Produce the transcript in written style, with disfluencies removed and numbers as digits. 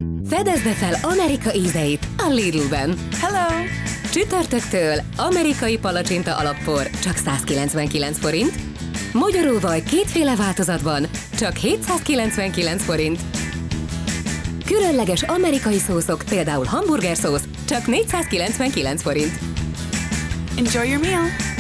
Fedezd be fel Amerika ízeit a Lidl-ben. Hello! Csütörtöktől amerikai palacsinta alappor csak 199 forint, mogyoróvaj kétféle változatban csak 799 forint. Különleges amerikai szószok, például hamburger szósz, csak 499 forint. Enjoy your meal!